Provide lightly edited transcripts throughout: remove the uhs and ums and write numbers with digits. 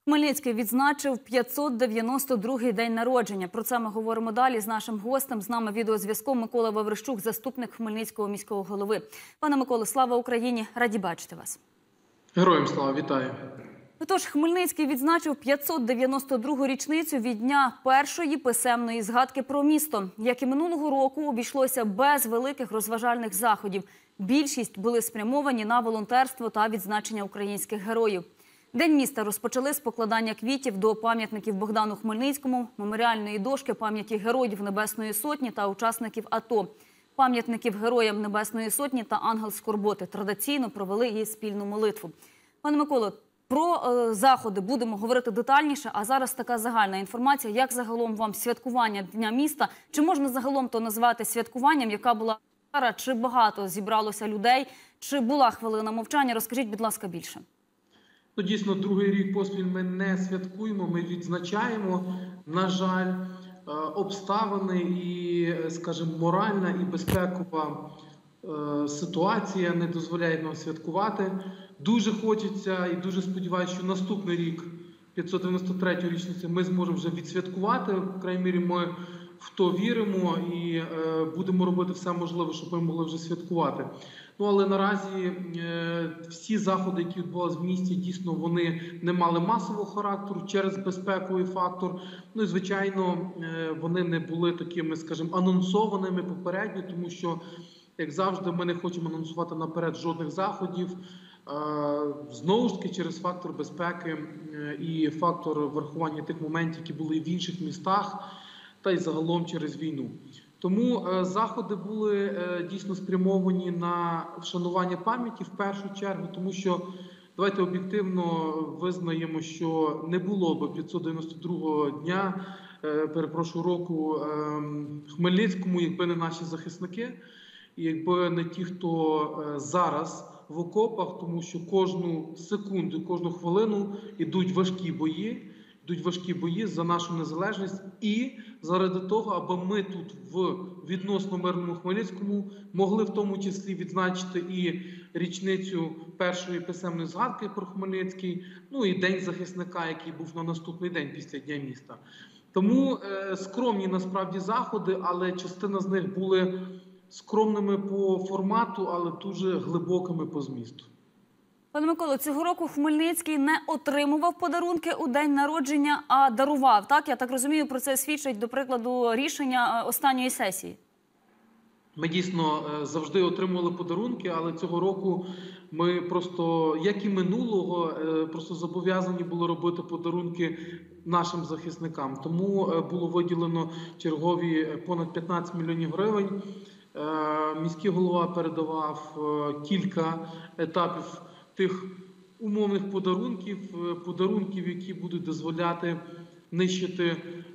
Хмельницький відзначив 592-й день народження. Про це ми говоримо далі з нашим гостем. З нами відеозв'язком Микола Ваврищук, заступник Хмельницького міського голови. Пане Миколо, слава Україні! Раді бачити вас. Героям слава, вітаю. Отож, Хмельницький відзначив 592-гу річницю від дня першої писемної згадки про місто. Як і минулого року, обійшлося без великих розважальних заходів. Більшість були спрямовані на волонтерство та відзначення українських героїв. День міста розпочали з покладання квітів до пам'ятників Богдану Хмельницькому, меморіальної дошки пам'яті Героїв Небесної Сотні та учасників АТО, пам'ятників Героям Небесної Сотні та Ангел Скорботи. Традиційно провели її спільну молитву. Пане Миколо, про заходи будемо говорити детальніше, а зараз така загальна інформація. Як загалом вам святкування Дня міста? Чи можна загалом то назвати святкуванням? Яка була атмосфера? Чи багато зібралося людей? Чи була хвилина мовчання? Розкажіть, будь ласка, більше. Дійсно, другий рік поспіль ми не святкуємо, ми відзначаємо. На жаль, обставини і, скажімо, моральна і безпекова ситуація не дозволяє нам святкувати. Дуже хочеться і дуже сподіваюся, що наступний рік, 593-ю річницю, ми зможемо вже відсвяткувати. В крайній мірі ми в то віримо і будемо робити все можливе, щоб ми могли вже святкувати. Ну, але наразі всі заходи, які відбувалися в місті, дійсно, вони не мали масового характеру через безпековий фактор. Ну і, звичайно, вони не були такими, скажімо, анонсованими попередньо, тому що, як завжди, ми не хочемо анонсувати наперед жодних заходів. Знову ж таки, через фактор безпеки і фактор врахування тих моментів, які були в інших містах, та й загалом через війну. Тому заходи були дійсно спрямовані на вшанування пам'яті в першу чергу, тому що, давайте об'єктивно визнаємо, що не було б 592-го дня, року Хмельницькому, якби не наші захисники, і якби не ті, хто зараз в окопах, тому що кожну секунду, кожну хвилину йдуть важкі бої за нашу незалежність і заради того, аби ми тут в відносно мирному Хмельницькому могли в тому числі відзначити і річницю першої писемної згадки про Хмельницький, ну і День захисника, який був на наступний день після Дня міста. Тому скромні насправді заходи, але частина з них були скромними по формату, але дуже глибокими по змісту. Пане Миколо, цього року Хмельницький не отримував подарунки у день народження, а дарував. Так? Я так розумію, про це свідчить, до прикладу, рішення останньої сесії. Ми дійсно завжди отримували подарунки, але цього року ми просто, як і минулого, просто зобов'язані були робити подарунки нашим захисникам. Тому було виділено чергові понад 15 мільйонів гривень. Міський голова передавав кілька етапів тих умовних подарунків, які будуть дозволяти нищити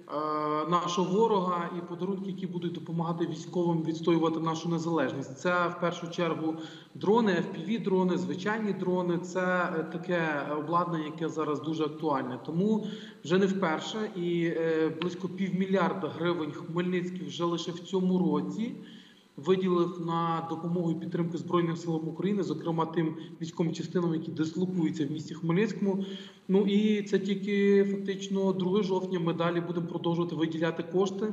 нашого ворога, і подарунки, які будуть допомагати військовим відстоювати нашу незалежність. Це в першу чергу дрони, FPV-дрони, звичайні дрони. Це таке обладнання, яке зараз дуже актуальне. Тому вже не вперше і близько півмільярда гривень Хмельницький вже лише в цьому році виділив на допомогу і підтримку Збройним силам України, зокрема тим військовим частинам, які дислокуються в місті Хмельницькому. Ну і це тільки фактично 2 жовтня ми далі будемо продовжувати виділяти кошти.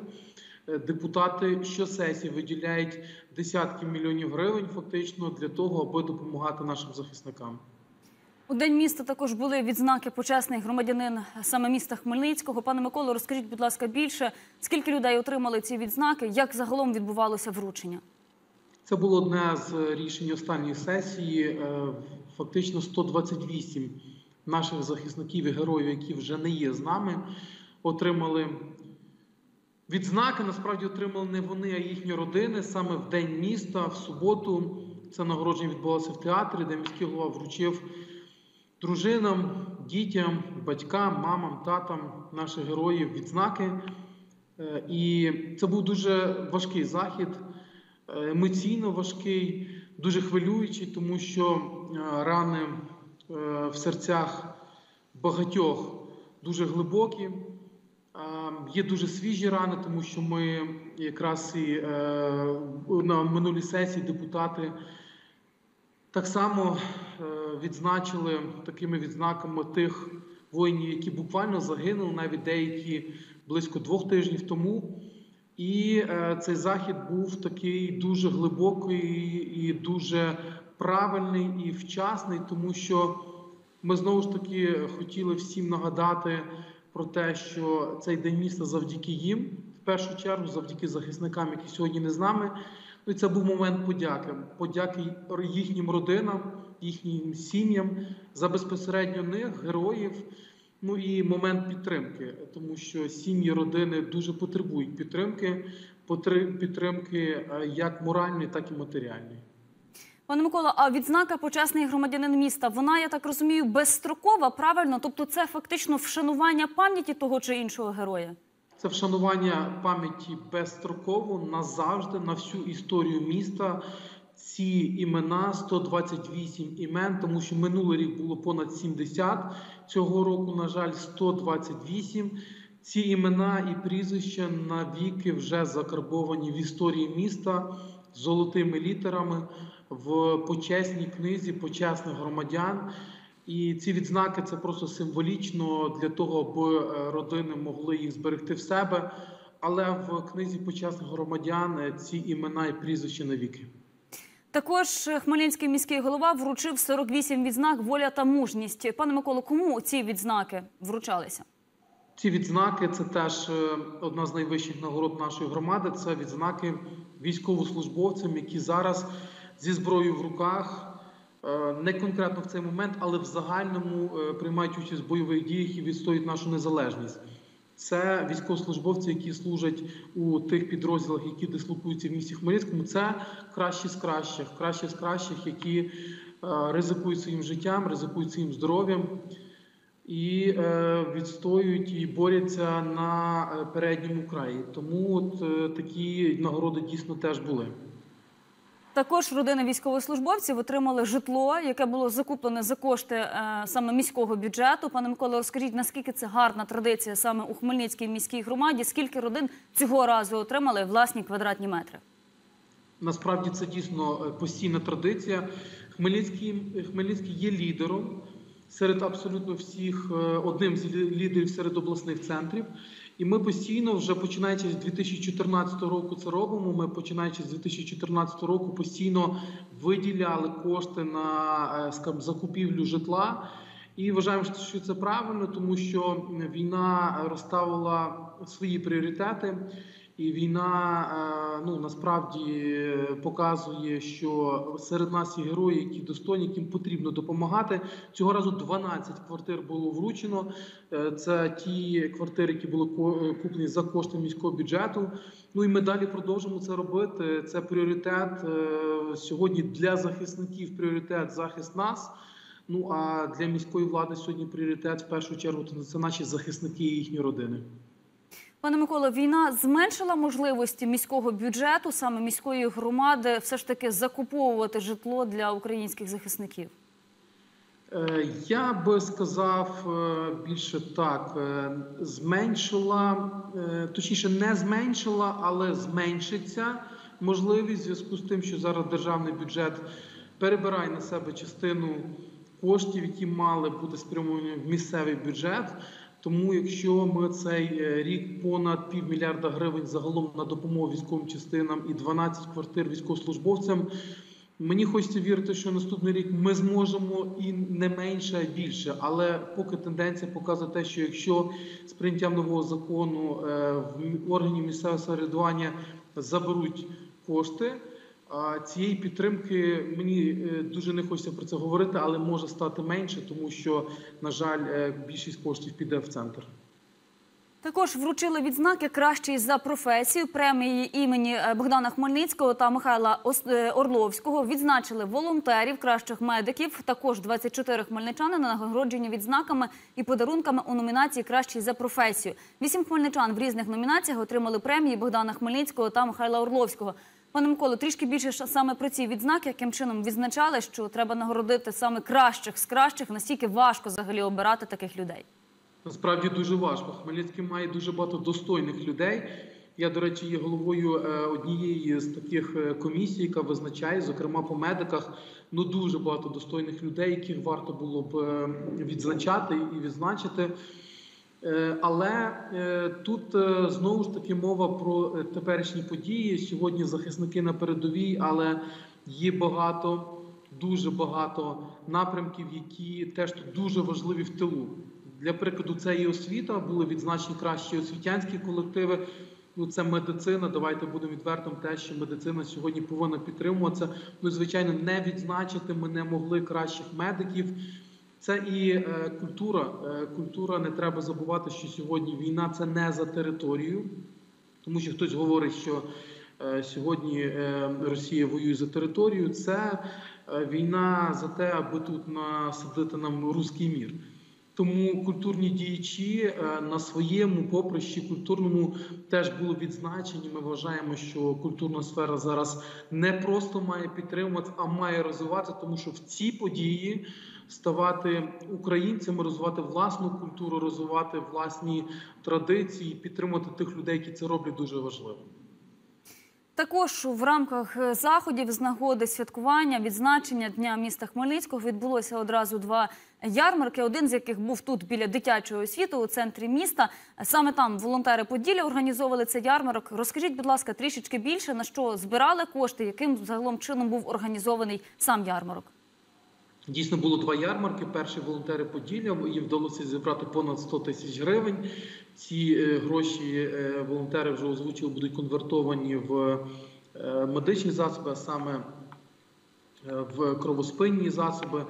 Депутати щосесії виділяють десятки мільйонів гривень фактично для того, аби допомагати нашим захисникам. У День міста також були відзнаки «Почесний громадянин» саме міста Хмельницького. Пане Миколо, розкажіть, будь ласка, більше, скільки людей отримали ці відзнаки, як загалом відбувалося вручення? Це було одне з рішень останньої сесії. Фактично 128 наших захисників і героїв, які вже не є з нами, отримали відзнаки. Насправді отримали не вони, а їхні родини. Саме в День міста, в суботу, це нагородження відбулося в театрі, де міський голова вручив дружинам, дітям, батькам, мамам, татам наших героїв відзнаки. І це був дуже важкий захід, емоційно важкий, дуже хвилюючий, тому що рани в серцях багатьох дуже глибокі. Є дуже свіжі рани, тому що ми якраз і на минулій сесії депутати так само відзначили такими відзнаками тих воїнів, які буквально загинули, навіть деякі близько 2 тижнів тому. І цей захід був такий дуже глибокий і дуже правильний і вчасний, тому що ми знову ж таки хотіли всім нагадати про те, що цей День міста завдяки їм, в першу чергу, завдяки захисникам, які сьогодні не з нами. Ну і це був момент подяки. Подяки їхнім родинам, їхнім сім'ям за безпосередньо них, героїв. Ну і момент підтримки, тому що сім'ї, родини дуже потребують підтримки як моральної, так і матеріальної. Пане Миколо, а відзнака «Почесний громадянин міста», вона, я так розумію, безстрокова, правильно? Тобто це фактично вшанування пам'яті того чи іншого героя? Це вшанування пам'яті безстроково, назавжди, на всю історію міста. Ці імена, 128 імен, тому що минулий рік було понад 70, цього року, на жаль, 128. Ці імена і прізвища навіки вже закарбовані в історії міста золотими літерами в почесній книзі почесних громадян. І ці відзнаки – це просто символічно для того, аби родини могли їх зберегти в себе. Але в книзі почесних громадян ці імена і прізвища навіки. Також Хмельницький міський голова вручив 48 відзнак «Воля та мужність». Пане Миколо, кому ці відзнаки вручалися? Ці відзнаки – це теж одна з найвищих нагород нашої громади. Це відзнаки військовослужбовцям, які зараз зі зброєю в руках, не конкретно в цей момент, але в загальному приймають участь в бойових діях і відстоюють нашу незалежність. Це військовослужбовці, які служать у тих підрозділах, які дислокуються в місті Хмельницькому. Це кращі з кращих, які ризикують своїм життям, ризикують своїм здоров'ям і відстоюють і борються на передньому краї. Тому такі нагороди дійсно теж були. Також родини військовослужбовців отримали житло, яке було закуплене за кошти саме міського бюджету. Пане Миколо, розкажіть, наскільки це гарна традиція саме у Хмельницькій міській громаді? Скільки родин цього разу отримали власні квадратні метри? Насправді це дійсно постійна традиція. Хмельницький є лідером серед абсолютно всіх, одним з лідерів серед обласних центрів. І ми постійно, вже починаючи з 2014 року це робимо, ми починаючи з 2014 року постійно виділяли кошти на, скажімо, закупівлю житла. І вважаємо, що це правильно, тому що війна розставила свої пріоритети. І війна, насправді показує, що серед нас є герої, які достойні, яким потрібно допомагати. Цього разу 12 квартир було вручено. Це ті квартири, які були куплені за кошти міського бюджету. Ну і ми далі продовжимо це робити. Це пріоритет сьогодні для захисників, пріоритет захист нас. Ну а для міської влади сьогодні пріоритет в першу чергу це наші захисники і їхні родини. Пане Миколо, війна зменшила можливості міського бюджету, саме міської громади, все ж таки закуповувати житло для українських захисників? Я би сказав більше так, зменшила, точніше не зменшила, але зменшиться можливість в зв'язку з тим, що зараз державний бюджет перебирає на себе частину коштів, які мали бути спрямовані в місцевий бюджет. Тому якщо ми цей рік понад $500 мільярда загалом на допомогу військовим частинам і 12 квартир військовослужбовцям, мені хочеться вірити, що наступний рік ми зможемо і не менше, а більше. Але поки тенденція показує те, що якщо з прийняттям нового закону в органів місцевого самоврядування заберуть кошти, цієї підтримки, мені дуже не хочеться про це говорити, але може стати менше, тому що, на жаль, більшість коштів піде в центр. Також вручили відзнаки «Кращий за професію», премії імені Богдана Хмельницького та Михайла Орловського. Відзначили волонтерів, кращих медиків. Також 24 хмельничани нагороджені відзнаками і подарунками у номінації «Кращий за професію». 8 хмельничан в різних номінаціях отримали премії Богдана Хмельницького та Михайла Орловського. Пане Миколо, трішки більше саме про ці відзнаки, яким чином відзначали, що треба нагородити саме кращих з кращих, настільки важко взагалі обирати таких людей? Насправді дуже важко. Хмельницький має дуже багато достойних людей, Я, до речі, є головою однієї з таких комісій, яка визначає, зокрема по медиках, дуже багато достойних людей, яких варто було б відзначати і відзначити. Але тут знову ж таки мова про теперішні події. Сьогодні захисники на передовій, але є багато, дуже багато напрямків, які теж тут дуже важливі в тилу. Для прикладу, це і освіта, були відзначені кращі освітянські колективи. Це медицина, давайте будемо відвертим, те, що медицина сьогодні повинна підтримуватися. Звичайно, не відзначити ми не могли кращих медиків. Це і культура. Культура, не треба забувати, що сьогодні війна – це не за територію. Тому що хтось говорить, що сьогодні Росія воює за територію. Це війна за те, аби тут насадити нам руський мір. Тому культурні діячі на своєму поприщі культурному теж були відзначені. Ми вважаємо, що культурна сфера зараз не просто має підтримуватися, а має розвиватися, тому що в ці події ставати українцями, розвивати власну культуру, розвивати власні традиції, підтримувати тих людей, які це роблять, дуже важливо. Також в рамках заходів з нагоди святкування, відзначення Дня міста Хмельницького відбулося одразу 2 ярмарки, один з яких був тут біля дитячої освіти у центрі міста. Саме там волонтери Поділля організовували цей ярмарок. Розкажіть, будь ласка, трішечки більше, на що збирали кошти, яким загалом чином був організований сам ярмарок? Дійсно, було 2 ярмарки. Перший волонтери Поділля, їм вдалося зібрати понад 100 тисяч гривень. Ці гроші волонтери вже озвучили, будуть конвертовані в медичні засоби, а саме в кровоспинні засоби.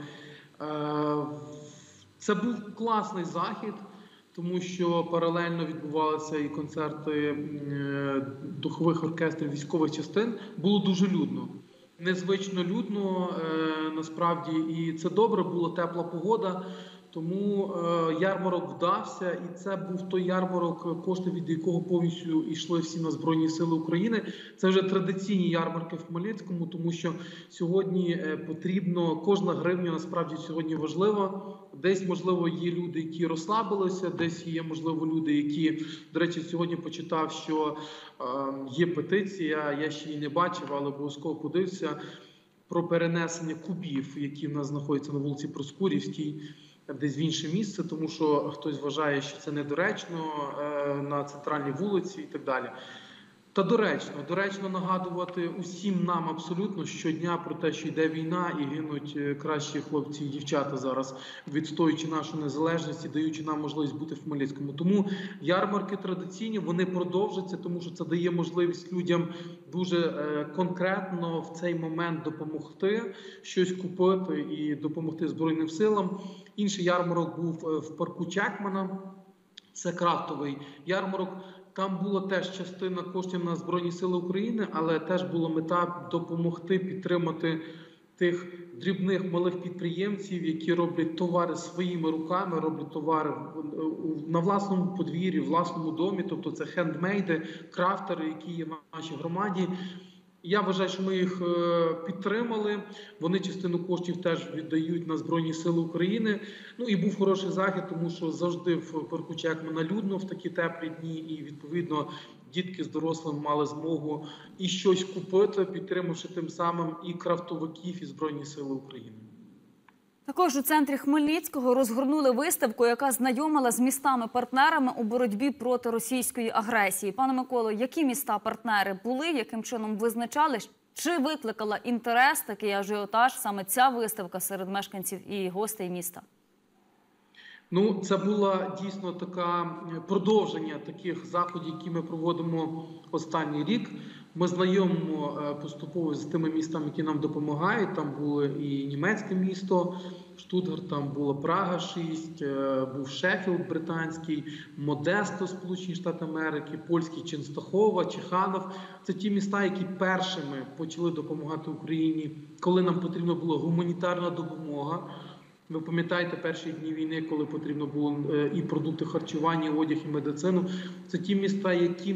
Це був класний захід, тому що паралельно відбувалися і концерти духових оркестрів військових частин. Було дуже людно. Незвично людно, насправді, і це добре, була тепла погода, тому ярмарок вдався, і це був той ярмарок, кошти від якого повністю йшли всі на Збройні Сили України. Це вже традиційні ярмарки в Хмельницькому, тому що сьогодні потрібно, кожна гривня насправді сьогодні важлива. Десь, можливо, є люди, які розслабилися, десь є, можливо, люди, які, до речі, сьогодні почитав, що є петиція, я ще її не бачив, але обов'язково подивився, про перенесення кубів, які в нас знаходяться на вулиці Проскурівській, десь в інше місце, тому що хтось вважає, що це недоречно на центральній вулиці і так далі. Та доречно нагадувати усім нам абсолютно щодня про те, що йде війна і гинуть кращі хлопці і дівчата зараз, відстоюючи нашу незалежність і даючи нам можливість бути в Хмельницькому. Тому ярмарки традиційні, вони продовжаться, тому що це дає можливість людям дуже конкретно в цей момент допомогти, щось купити і допомогти Збройним силам. Інший ярмарок був в парку Чекмана, це крафтовий ярмарок. Там була теж частина коштів на Збройні Сили України, але теж була мета допомогти підтримати тих дрібних малих підприємців, які роблять товари своїми руками, роблять товари на власному подвір'ї, в власному домі. Тобто це хендмейди, крафтери, які є в нашій громаді. Я вважаю, що ми їх підтримали. Вони частину коштів теж віддають на Збройні Сили України. Ну і був хороший захід, тому що завжди в парку Чекмана людно в такі теплі дні. І, відповідно, дітки з дорослими мали змогу і щось купити, підтримавши тим самим і крафтовиків, і Збройні Сили України. Також у центрі Хмельницького розгорнули виставку, яка знайомила з містами-партнерами у боротьбі проти російської агресії. Пане Миколо, які міста-партнери були, яким чином визначали, чи викликала інтерес, такий ажіотаж, саме ця виставка серед мешканців і гостей міста? Ну, це було дійсно таке продовження таких заходів, які ми проводимо останній рік. Ми знайомимо поступово з тими містами, які нам допомагають. Там було і німецьке місто, Штутгарт, там була Прага 6, був Шеффілд британський, Модесто, Сполучені Штати Америки, польський Ченстахова, Чеханов. Це ті міста, які першими почали допомагати Україні, коли нам потрібна була гуманітарна допомога. Ви пам'ятаєте перші дні війни, коли потрібно було і продукти харчування, і одяг, і медицину. Це ті міста, які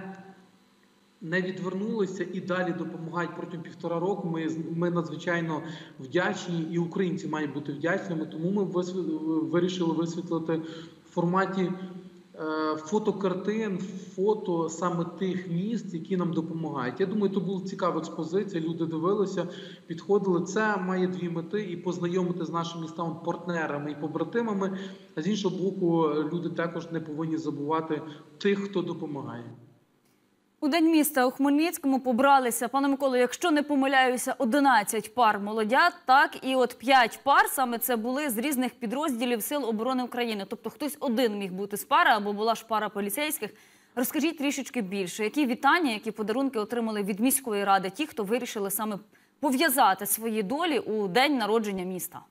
не відвернулися і далі допомагають протягом 1,5 року. Ми надзвичайно вдячні, і українці мають бути вдячними. Тому ми вирішили висвітлити в форматі фотокартин, фото саме тих міст, які нам допомагають. Я думаю, це була цікава експозиція, люди дивилися, підходили. Це має дві мети: і познайомити з нашими містами партнерами і побратимами, а з іншого боку, люди також не повинні забувати тих, хто допомагає. У День міста у Хмельницькому побралися, пане Миколо, якщо не помиляюся, 11 пар молодят, так, і от 5 пар саме це були з різних підрозділів Сил оборони України. Тобто хтось один міг бути з пари або була ж пара поліцейських. Розкажіть трішечки більше, які вітання, які подарунки отримали від міської ради ті, хто вирішили саме пов'язати свої долі у день народження міста?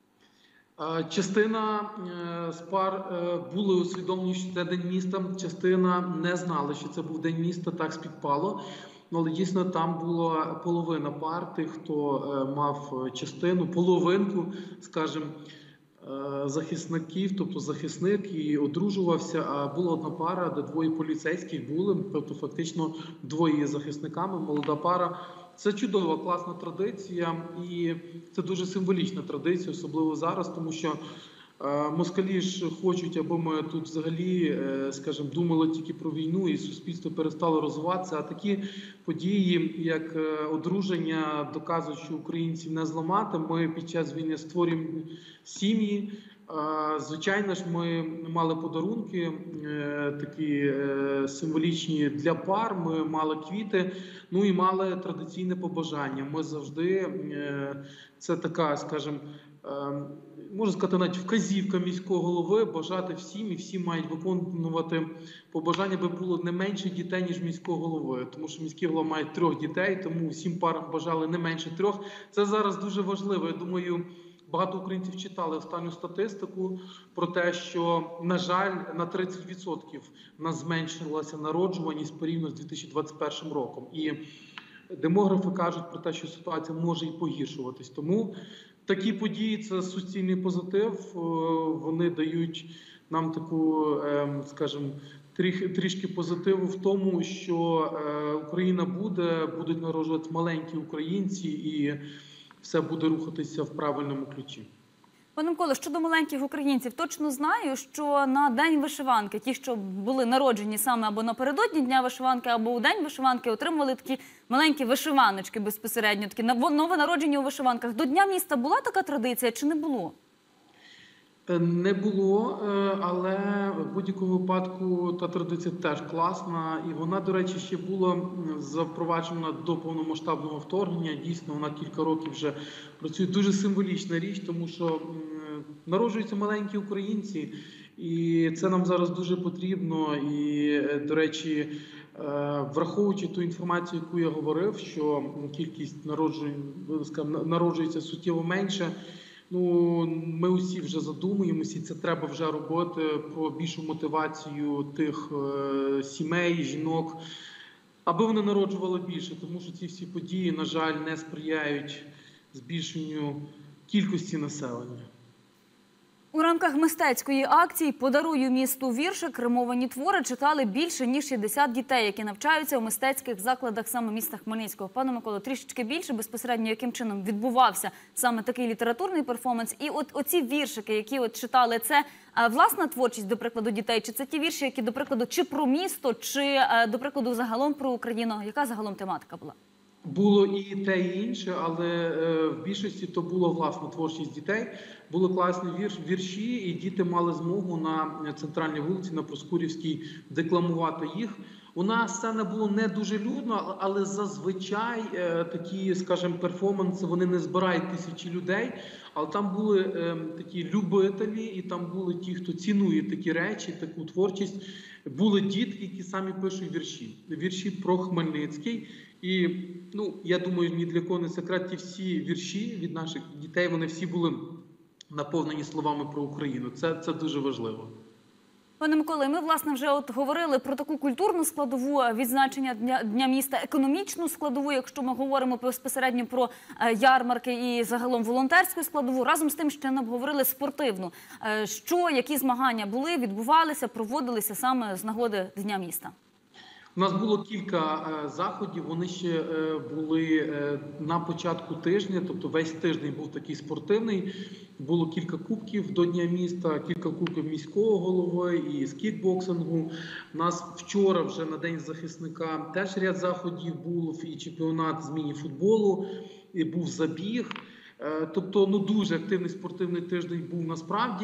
Частина з пар були усвідомлені, що це День міста, частина не знали, що це був День міста, так співпало. Але дійсно там була половина пар, тих, хто мав частину, половинку, скажімо, захисників, тобто захисник і одружувався, а була одна пара, де двоє поліцейських були, тобто фактично двоє є захисниками, молода пара. Це чудова, класна традиція, і це дуже символічна традиція, особливо зараз, тому що москалі ж хочуть, аби ми тут взагалі, скажімо, думали тільки про війну і суспільство перестало розвиватися, а такі події, як одруження, доказують, що українців не зламати. Ми під час війни створюємо сім'ї. Звичайно ж, ми мали подарунки такі символічні для пар, ми мали квіти, ну і мали традиційне побажання. Ми завжди, це така, скажімо, можна сказати, навіть вказівка міського голови бажати всім, і всі мають виконувати побажання, аби було не менше дітей, ніж міського голови. Тому що міський голова має 3 дітей, тому всім парам бажали не менше 3. Це зараз дуже важливо. Я думаю, багато українців читали останню статистику про те, що, на жаль, на 30% в нас зменшилася народжуваність порівняно з 2021 роком. І демографи кажуть про те, що ситуація може і погіршуватись. Тому такі події – це суцільний позитив, вони дають нам таку, скажімо, трішки позитиву в тому, що Україна будуть народжувати маленькі українці і все буде рухатися в правильному ключі. Пане Миколо, щодо маленьких українців, точно знаю, що на День вишиванки, ті, що були народжені саме або напередодні Дня вишиванки, або у День вишиванки, отримували такі маленькі вишиваночки безпосередньо, такі новонароджені у вишиванках. До Дня міста була така традиція чи не було? Не було, але в будь-якому випадку та традиція теж класна. І вона, до речі, ще була запроваджена до повномасштабного вторгнення. Дійсно, вона кілька років вже працює. Дуже символічна річ, тому що народжуються маленькі українці. І це нам зараз дуже потрібно. І, до речі, враховуючи ту інформацію, яку я говорив, що кількість народжується суттєво менше, ну, ми усі вже задумуємося, і це треба вже робити про більшу мотивацію тих сімей, жінок, аби вони народжували більше, тому що ці всі події, на жаль, не сприяють збільшенню кількості населення. У рамках мистецької акції «Подарую місту віршик» римовані твори читали більше, ніж 60 дітей, які навчаються у мистецьких закладах саме міста Хмельницького. Пане Миколо, трішечки більше безпосередньо, яким чином відбувався саме такий літературний перформанс. І от оці віршики, які от читали, це власна творчість, до прикладу, дітей? Чи це ті вірші, які, до прикладу, чи про місто, чи, до прикладу, загалом про Україну? Яка загалом тематика була? Було і те, і інше, але в більшості то була власна творчість дітей. Були класні вірші, і діти мали змогу на центральній вулиці, на Проскурівській, декламувати їх. У нас сцена було не дуже людно, але зазвичай такі, скажімо, перформанси, вони не збирають тисячі людей. Але там були такі любителі, і там були ті, хто цінує такі речі, таку творчість. Були дітки, які самі пишуть вірші. Вірші про Хмельницький. І, ну, я думаю, ні для кого не секрет, ті всі вірші від наших дітей, вони всі були наповнені словами про Україну. Це дуже важливо. Пане Миколо, ми, власне, вже от говорили про таку культурну складову відзначення Дня міста, економічну складову, якщо ми говоримо безпосередньо про ярмарки і загалом волонтерську складову. Разом з тим ще не обговорили спортивну. Які змагання були, відбувалися, проводилися саме з нагоди Дня міста? У нас було кілька заходів, вони ще були на початку тижня, тобто весь тиждень був такий спортивний. Було кілька кубків до Дня міста, кілька кубків міського голови і з кікбоксингу. У нас вчора вже на День захисника теж ряд заходів був, і чемпіонат з міні-футболу, і був забіг. Тобто, дуже активний спортивний тиждень був насправді.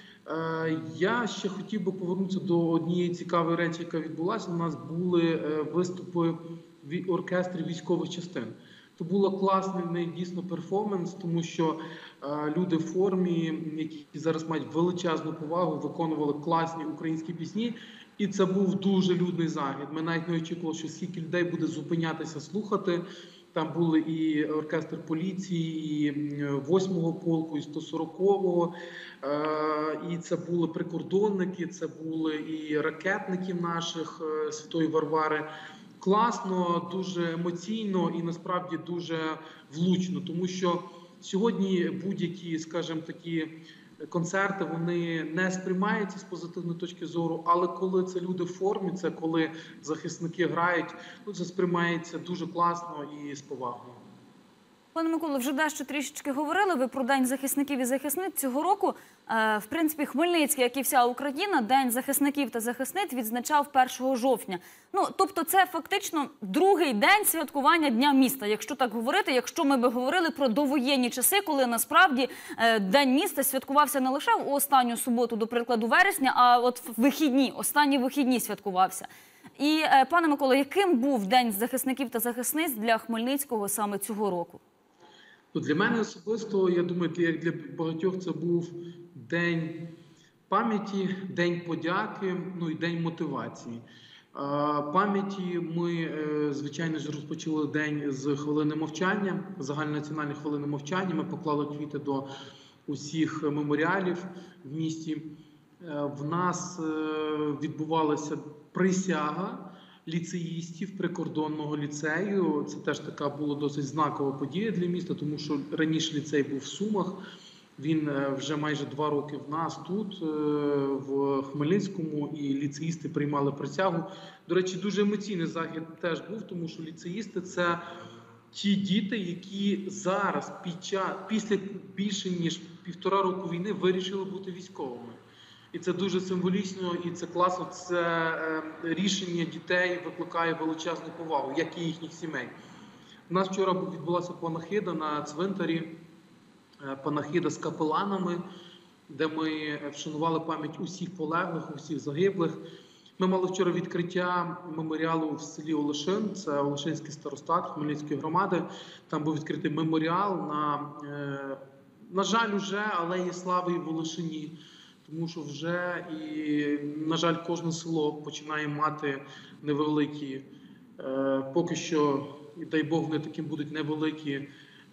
Я ще хотів би повернутися до однієї цікавої речі, яка відбулася. У нас були виступи в оркестрі військових частин. То було класний дійсно перформанс, тому що люди в формі, які зараз мають величезну повагу, виконували класні українські пісні. І це був дуже людний захід. Ми навіть не очікували, що скільки людей буде зупинятися, слухати. Там були і оркестр поліції, і 8-го полку, і 140-го, і це були прикордонники, це були і ракетники наших Святої Варвари. Класно, дуже емоційно і насправді дуже влучно, тому що сьогодні будь-які, скажімо, такі концерти, вони не сприймаються з позитивної точки зору, але коли це люди в формі, це коли захисники грають, це сприймається дуже класно і з повагою. Пане Миколо, вже дещо трішечки говорили ви про День захисників і захисниць. Цього року, в принципі, Хмельницький, як і вся Україна, День захисників та захисниць відзначав 1 жовтня. Тобто це фактично другий день святкування Дня міста, якщо так говорити, якщо ми би говорили про довоєнні часи, коли насправді День міста святкувався не лише в останню суботу, до прикладу, вересня, а от в вихідні, останні вихідні святкувався. І, пане Миколо, яким був День захисників та захисниць для Хмельницького саме цього року? Для мене особисто, я думаю, як для багатьох, це був день пам'яті, день подяки, і день мотивації. Пам'яті ми, звичайно ж, розпочали день з хвилини мовчання, загальнонаціональної хвилини мовчання. Ми поклали квіти до усіх меморіалів в місті. В нас відбувалася присяга ліцеїстів прикордонного ліцею. Це теж така була досить знакова подія для міста, тому що раніше ліцей був в Сумах, він вже майже 2 роки в нас тут, в Хмельницькому, і ліцеїсти приймали присягу. До речі, дуже емоційний захід теж був, тому що ліцеїсти – це ті діти, які зараз, після більше ніж 1,5 року війни, вирішили бути військовими. І це дуже символічно, і це класно, це рішення дітей викликає величезну повагу, як і їхніх сімей. У нас вчора відбулася панахида на цвинтарі, панахида з капеланами, де ми вшанували пам'ять усіх полеглих, усіх загиблих. Ми мали вчора відкриття меморіалу в селі Олешин, це Олешинський старостат Хмельницької громади. Там був відкритий меморіал на жаль, уже Алеї Слави в Олешині. Тому що вже, на жаль, кожне село починає мати невеликі, поки що, дай Бог, вони таким будуть невеликі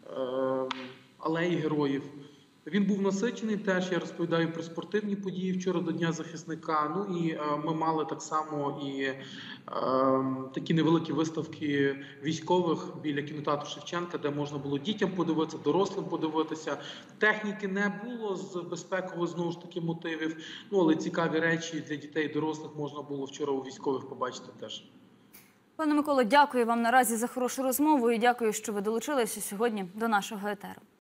алеї героїв. Він був насичений теж, я розповідаю про спортивні події вчора до Дня захисника. І ми мали так само і такі невеликі виставки військових біля кінотеатру Шевченка, де можна було дітям подивитися, дорослим подивитися. Техніки не було з безпекових, знову ж таки, мотивів, але цікаві речі для дітей і дорослих можна було вчора у військових побачити теж. Пане Миколо, дякую вам наразі за хорошу розмову і дякую, що ви долучилися сьогодні до нашого етеру.